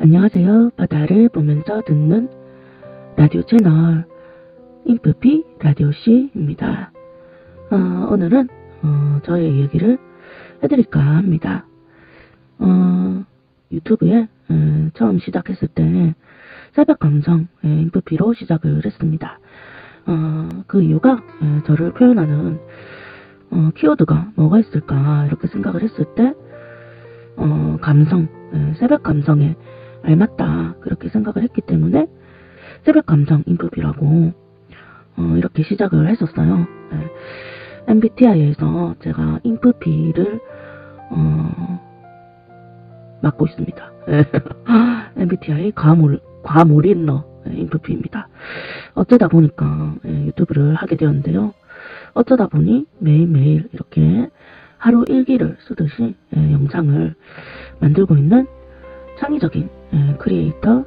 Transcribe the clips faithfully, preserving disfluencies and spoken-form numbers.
안녕하세요. 바다를 보면서 듣는 라디오 채널 인프피 라디오씨입니다. 어, 오늘은 어, 저의 이야기를 해드릴까 합니다. 어, 유튜브에 에, 처음 시작했을 때 새벽 감성 에, 인프피로 시작을 했습니다. 어, 그 이유가 에, 저를 표현하는 어, 키워드가 뭐가 있을까 이렇게 생각을 했을 때 어, 감성, 에, 새벽 감성에 알맞다 그렇게 생각을 했기 때문에 새벽 감성 인프피라고 어, 이렇게 시작을 했었어요. 네. 엠비티아이에서 제가 인프피를 어, 맡고 있습니다. 엠비티아이 과몰, 과몰인러 인프피입니다. 어쩌다 보니까 유튜브를 하게 되었는데요. 어쩌다 보니 매일매일 이렇게 하루 일기를 쓰듯이 영상을 만들고 있는 창의적인 크리에이터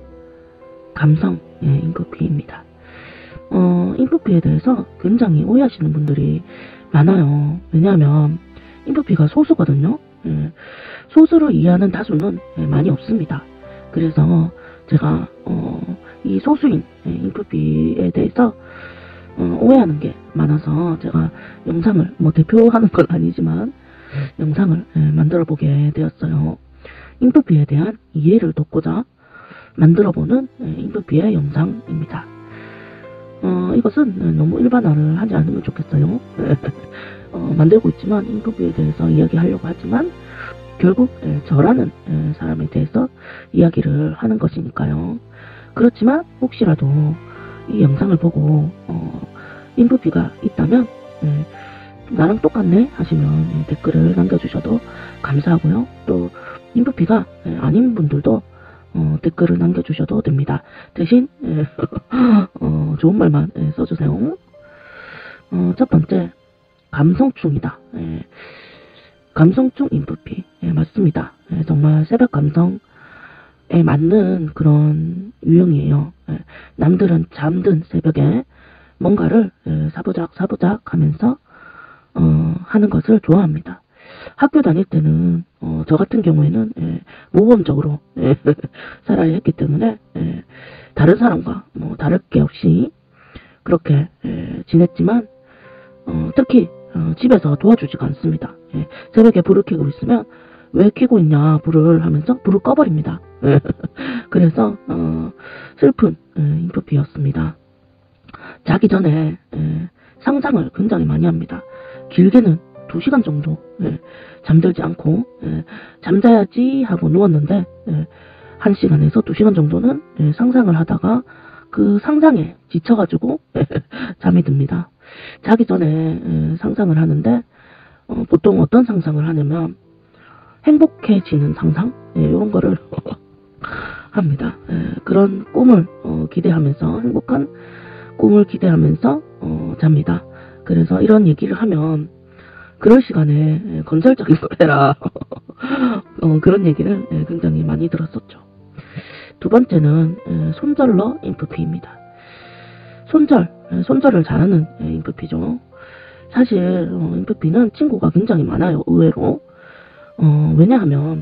감성 인프피입니다. 어, 인프피에 대해서 굉장히 오해하시는 분들이 많아요. 왜냐하면 인프피가 소수거든요. 예, 소수를 이해하는 다수는 예, 많이 없습니다. 그래서 제가 어, 이 소수인 예, 인프피에 대해서 어, 오해하는 게 많아서 제가 영상을 뭐 대표하는 건 아니지만 영상을 예, 만들어 보게 되었어요. 인프피에 대한 이해를 돕고자 만들어보는 예, 인프피의 영상입니다. 어, 이것은 너무 일반화를 하지 않으면 좋겠어요. 어, 만들고 있지만 인프피에 대해서 이야기하려고 하지만 결국 예, 저라는 예, 사람에 대해서 이야기를 하는 것이니까요. 그렇지만 혹시라도 이 영상을 보고 어, 인프피가 있다면 예, 나랑 똑같네 하시면 예, 댓글을 남겨주셔도 감사하고요. 또 인프피가 예, 아닌 분들도 어, 댓글을 남겨주셔도 됩니다. 대신 예, 어, 좋은 말만 예, 써주세요. 어, 첫 번째, 감성충이다. 예, 감성충 인프피. 예, 맞습니다. 예, 정말 새벽 감성에 맞는 그런 유형이에요. 예, 남들은 잠든 새벽에 뭔가를 예, 사부작 사부작 하면서 어, 하는 것을 좋아합니다. 학교 다닐 때는 어, 저 같은 경우에는 예, 모범적으로 예, 살아야 했기 때문에 예, 다른 사람과 뭐 다를 게 없이 그렇게 예, 지냈지만 어, 특히 어, 집에서 도와주지가 않습니다. 예, 새벽에 불을 켜고 있으면 왜 켜고 있냐 불을 하면서 불을 꺼버립니다. 예, 그래서 어, 슬픈 예, 인프피였습니다. 자기 전에 예, 상상을 굉장히 많이 합니다. 길게는 두 시간 정도 예, 잠들지 않고 예, 잠자야지 하고 누웠는데 예, 한 시간에서 두 시간 정도는 예, 상상을 하다가 그 상상에 지쳐가지고 예, 잠이 듭니다. 자기 전에 예, 상상을 하는데 어, 보통 어떤 상상을 하냐면 행복해지는 상상 예, 이런 거를 합니다. 예, 그런 꿈을 어, 기대하면서 행복한 꿈을 기대하면서 어, 잡니다. 그래서 이런 얘기를 하면 그럴 시간에 건설적인 걸 해라. 어, 그런 얘기를 굉장히 많이 들었었죠. 두 번째는 손절러 인프피입니다. 손절, 손절을 잘하는 인프피죠. 사실 인프피는 친구가 굉장히 많아요. 의외로. 어, 왜냐하면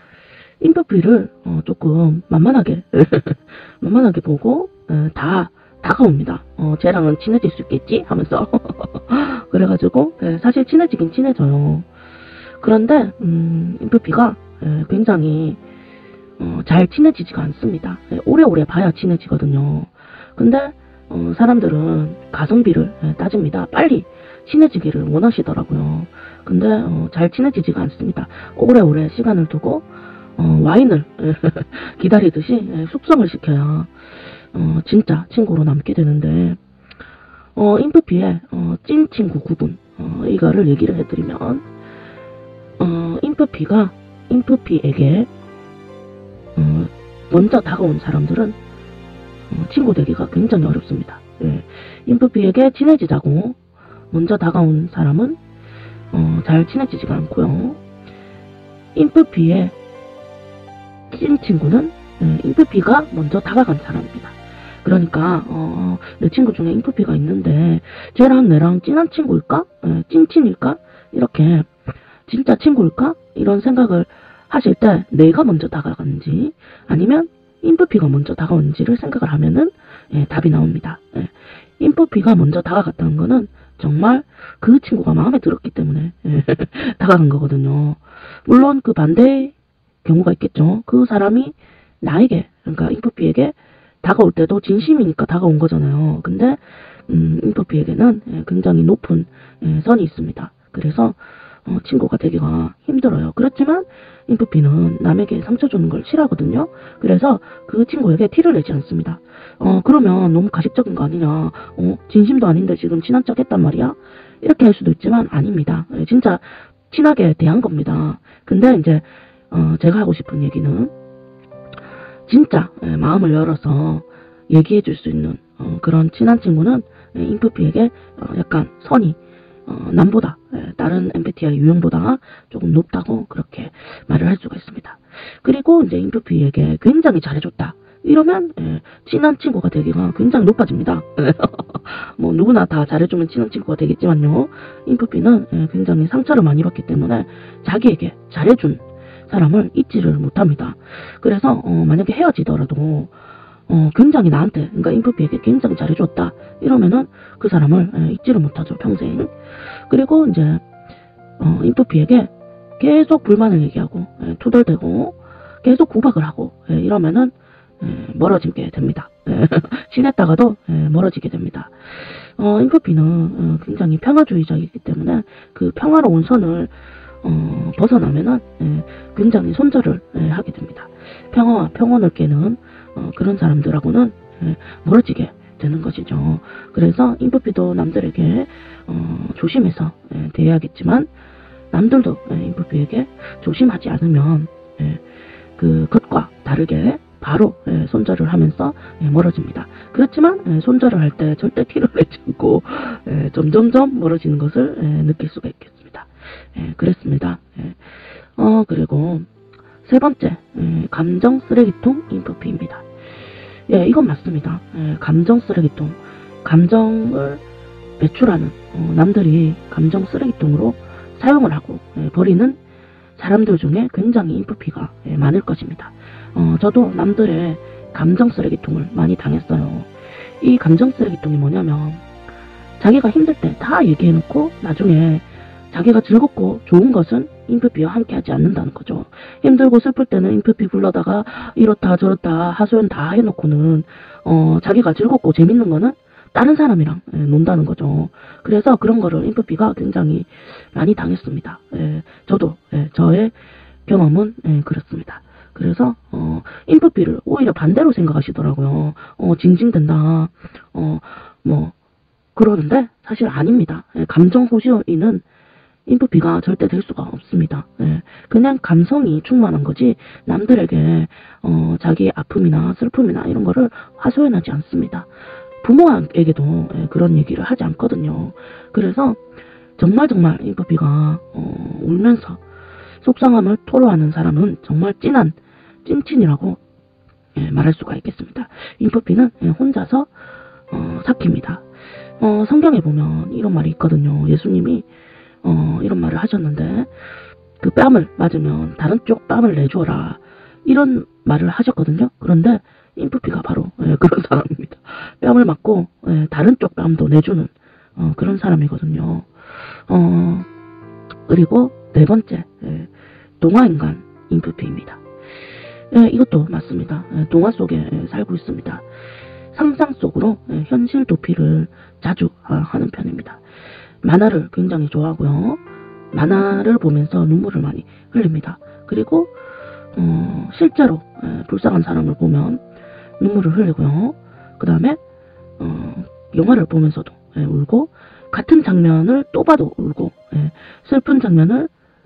인프피를 조금 만만하게 만만하게 보고 다 다가옵니다. 어, 쟤랑은 친해질 수 있겠지? 하면서 그래가지고 예, 사실 친해지긴 친해져요. 그런데 음, 인프피가 예, 굉장히 어, 잘 친해지지가 않습니다. 예, 오래오래 봐야 친해지거든요. 근데 어, 사람들은 가성비를 예, 따집니다. 빨리 친해지기를 원하시더라고요. 근데 어, 잘 친해지지가 않습니다. 오래오래 시간을 두고 어, 와인을 기다리듯이 예, 숙성을 시켜야 어, 진짜 친구로 남게 되는데 어, 인프피의 어, 찐 친구 구분 어, 이거를 얘기를 해드리면 어, 인프피가 인프피에게 어, 먼저 다가온 사람들은 어, 친구 되기가 굉장히 어렵습니다. 예. 인프피에게 친해지자고 먼저 다가온 사람은 어, 잘 친해지지가 않고요. 인프피의 찐 친구는 예, 인프피가 먼저 다가간 사람입니다. 그러니까 어, 내 친구 중에 인프피가 있는데 쟤랑 내랑 찐한 친구일까? 에, 찐친일까? 이렇게 진짜 친구일까? 이런 생각을 하실 때 내가 먼저 다가가는지 아니면 인프피가 먼저 다가온지를 생각을 하면은 예, 답이 나옵니다. 예. 인프피가 먼저 다가갔다는 거는 정말 그 친구가 마음에 들었기 때문에 예, 다가간 거거든요. 물론 그 반대의 경우가 있겠죠. 그 사람이 나에게, 그러니까 인프피에게 다가올 때도 진심이니까 다가온 거잖아요. 근데 음, 인프피에게는 예, 굉장히 높은 예, 선이 있습니다. 그래서 어, 친구가 되기가 힘들어요. 그렇지만 인프피는 남에게 상처 주는 걸 싫어하거든요. 그래서 그 친구에게 티를 내지 않습니다. 어 그러면 너무 가식적인 거 아니냐. 어 진심도 아닌데 지금 친한 척 했단 말이야. 이렇게 할 수도 있지만 아닙니다. 예, 진짜 친하게 대한 겁니다. 근데 이제 어, 제가 하고 싶은 얘기는 진짜 예, 마음을 열어서 얘기해 줄 수 있는 어, 그런 친한 친구는 예, 인프피에게 어, 약간 선이 어, 남보다 예, 다른 엠비티아이 유형보다 조금 높다고 그렇게 말을 할 수가 있습니다. 그리고 이제 인프피에게 굉장히 잘해줬다. 이러면 예, 친한 친구가 되기가 굉장히 높아집니다. 뭐 누구나 다 잘해주면 친한 친구가 되겠지만요. 인프피는 예, 굉장히 상처를 많이 받기 때문에 자기에게 잘해준 사람을 잊지를 못합니다. 그래서 어, 만약에 헤어지더라도 어, 굉장히 나한테, 그러니까 인프피에게 굉장히 잘해줬다. 이러면은 그 사람을 에, 잊지를 못하죠, 평생. 그리고 이제 어, 인프피에게 계속 불만을 얘기하고 에, 투덜대고 계속 구박을 하고 에, 이러면은 에, 멀어지게 됩니다. 에, 친했다가도 에, 멀어지게 됩니다. 어, 인프피는 어, 굉장히 평화주의자이기 때문에 그 평화로운 선을 어, 벗어나면은 에, 굉장히 손절을 에, 하게 됩니다. 평화와 평온을 깨는 어, 그런 사람들하고는 에, 멀어지게 되는 것이죠. 그래서 인프피도 남들에게 어, 조심해서 에, 대해야겠지만 남들도 에, 인프피에게 조심하지 않으면 에, 그 것과 다르게 바로 에, 손절을 하면서 에, 멀어집니다. 그렇지만 에, 손절을 할 때 절대 티를 내지 않고 에, 점점점 멀어지는 것을 에, 느낄 수가 있겠습니다. 에, 그랬습니다. 에. 어 그리고 세 번째, 에, 감정 쓰레기통 인프피입니다. 예, 이건 맞습니다. 예, 감정 쓰레기통. 감정을 배출하는, 어, 남들이 감정 쓰레기통으로 사용을 하고 예, 버리는 사람들 중에 굉장히 인프피가 예, 많을 것입니다. 어, 저도 남들의 감정 쓰레기통을 많이 당했어요. 이 감정 쓰레기통이 뭐냐면 자기가 힘들 때 다 얘기해놓고 나중에 자기가 즐겁고 좋은 것은 인프피와 함께 하지 않는다는 거죠. 힘들고 슬플 때는 인프피 불러다가 이렇다 저렇다 하소연 다 해놓고는 어, 자기가 즐겁고 재밌는 거는 다른 사람이랑 예, 논다는 거죠. 그래서 그런 거를 인프피가 굉장히 많이 당했습니다. 예, 저도 예, 저의 경험은 예, 그렇습니다. 그래서 어, 인프피를 오히려 반대로 생각하시더라고요. 어, 징징댄다. 어, 뭐 그러는데 사실 아닙니다. 예, 감정 호시이는 인프피가 절대 될 수가 없습니다. 예, 그냥 감성이 충만한 거지 남들에게 어, 자기의 아픔이나 슬픔이나 이런 거를 하소연하지 않습니다. 부모에게도 예, 그런 얘기를 하지 않거든요. 그래서 정말 정말 인프피가 어, 울면서 속상함을 토로하는 사람은 정말 찐한 찐친이라고 예, 말할 수가 있겠습니다. 인프피는 예, 혼자서 어, 삭힙니다. 어, 성경에 보면 이런 말이 있거든요. 예수님이 어, 이런 말을 하셨는데 그 뺨을 맞으면 다른 쪽 뺨을 내줘라 이런 말을 하셨거든요. 그런데 인프피가 바로 예, 그런 사람입니다. 뺨을 맞고 예, 다른 쪽 뺨도 내주는 어, 그런 사람이거든요. 어, 그리고 네 번째 예, 동화인간 인프피입니다. 예, 이것도 맞습니다. 예, 동화 속에 예, 살고 있습니다. 상상 속으로 예, 현실 도피를 자주 아, 하는 편입니다. 만화를 굉장히 좋아하고요. 만화를 보면서 눈물을 많이 흘립니다. 그리고 어, 실제로 에, 불쌍한 사람을 보면 눈물을 흘리고요. 그 다음에 어, 영화를 보면서도 에, 울고 같은 장면을 또 봐도 울고 에, 슬픈 장면을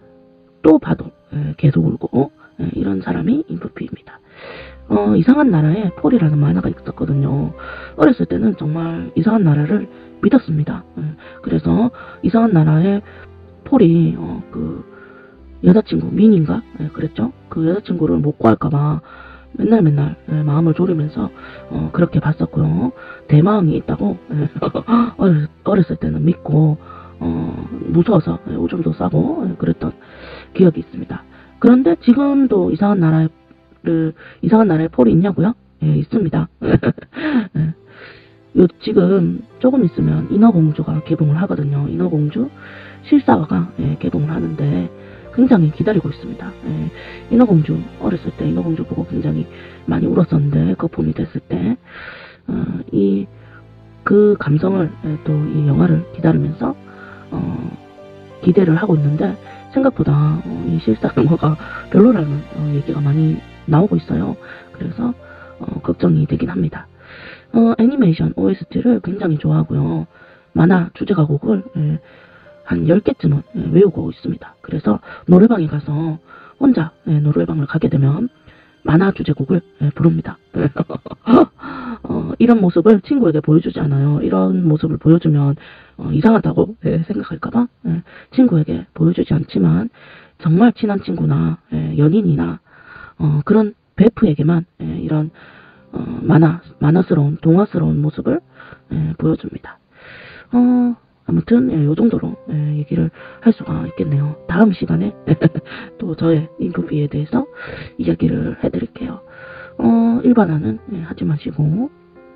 또 봐도 에, 계속 울고 에, 이런 사람이 인프피입니다. 어, 이상한 나라에 폴이라는 만화가 있었거든요. 어렸을 때는 정말 이상한 나라를 믿었습니다. 예, 그래서 이상한 나라에 폴이 어, 그 여자친구 민인가 예, 그랬죠. 그 여자친구를 못 구할까봐 맨날 맨날 예, 마음을 졸이면서 어, 그렇게 봤었고요. 대마왕이 있다고 예, 어렸, 어렸을 때는 믿고 어, 무서워서 예, 오줌도 싸고 예, 그랬던 기억이 있습니다. 그런데 지금도 이상한 나라에 그 이상한 나라에 폴이 있냐고요? 예, 있습니다. 예. 요 지금 조금 있으면 인어공주가 개봉을 하거든요. 인어공주 실사화가 예, 개봉을 하는데 굉장히 기다리고 있습니다. 예, 인어공주 어렸을 때 인어공주 보고 굉장히 많이 울었었는데 거품이 됐을 때 어, 이 그 감성을 예, 또 이 영화를 기다리면서 어, 기대를 하고 있는데 생각보다 어, 이 실사 영화가 별로라는 어, 얘기가 많이 나오고 있어요. 그래서 어, 걱정이 되긴 합니다. 어, 애니메이션 오에스티를 굉장히 좋아하고요. 만화 주제가곡을 예, 한 열 개쯤은 예, 외우고 있습니다. 그래서 노래방에 가서 혼자 예, 노래방을 가게 되면 만화 주제곡을 예, 부릅니다. 어, 이런 모습을 친구에게 보여주지 않아요. 이런 모습을 보여주면 어, 이상하다고 예, 생각할까봐 예, 친구에게 보여주지 않지만 정말 친한 친구나 예, 연인이나 어, 그런 베프에게만 예, 이런 어, 만화, 만화스러운 동화스러운 모습을 예, 보여줍니다. 어, 아무튼 예, 요 정도로 예, 얘기를 할 수가 있겠네요. 다음 시간에 또 저의 인프피에 대해서 이야기를 해드릴게요. 어, 일반화는 예, 하지 마시고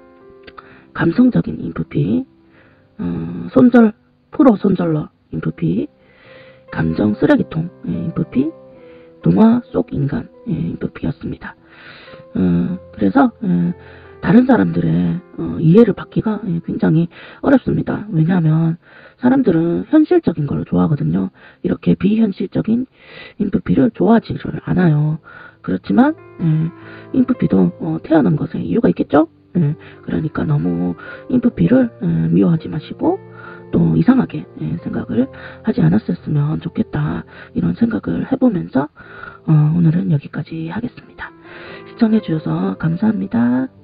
감성적인 인프피, 어, 손절, 프로 손절러 인프피, 감정 쓰레기통 예, 인프피, 동화 속 인간 예, 인프피였습니다. 어, 그래서 예, 다른 사람들의 어, 이해를 받기가 예, 굉장히 어렵습니다. 왜냐하면 사람들은 현실적인 걸 좋아하거든요. 이렇게 비현실적인 인프피를 좋아하지를 않아요. 그렇지만 예, 인프피도 어, 태어난 것에 이유가 있겠죠? 예, 그러니까 너무 인프피를 예, 미워하지 마시고 또 이상하게 예, 생각을 하지 않았었으면 좋겠다 이런 생각을 해보면서 어, 오늘은 여기까지 하겠습니다. 시청해주셔서 감사합니다.